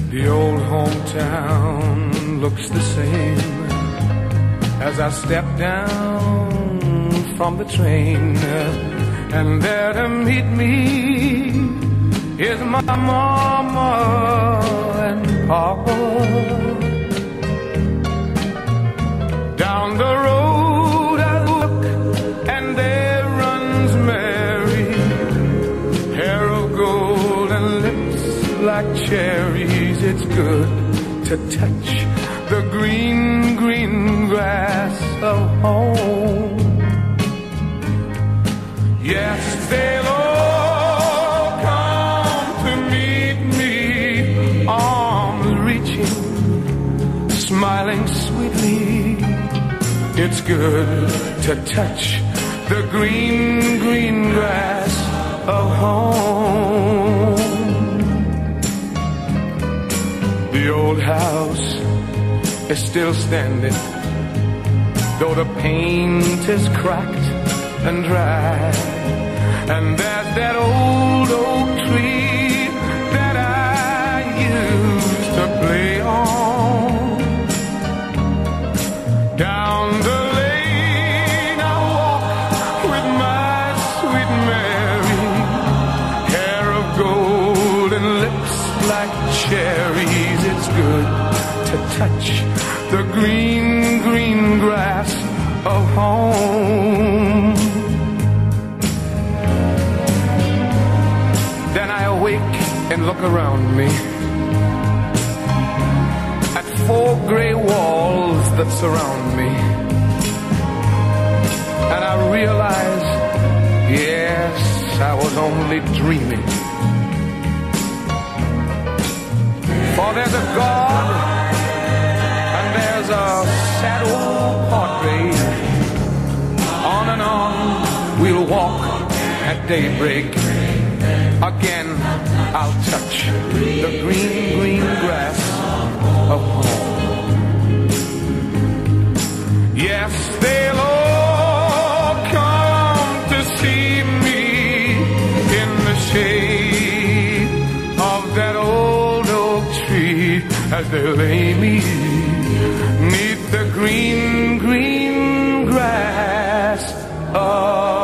The old hometown looks the same as I step down from the train, and there to meet me is my mama and papa. Down the road I look, and there runs Mary, hair of gold and lips like cherries. It's good to touch the green, green grass of home. Yes, they'll all come to meet me, arms reaching, smiling sweetly. It's good to touch the green, green grass of home. The old house is still standing, though the paint is cracked and dry. And there's that old oak tree that I used to play on. Down the lane I walk with my sweet Mary, hair of gold and lips like cherries. It's good to touch the green, green grass of home. Then I awake and look around me at four gray walls that surround me, and I realize, yes, I was only dreaming. For there's a God, and there's a sad old portrait. On and on we'll walk at daybreak. Again I'll touch the green, green grass of home. Yes, they'll all come to see me in the shade of that old oak tree, as they lay me neath the green, green grass of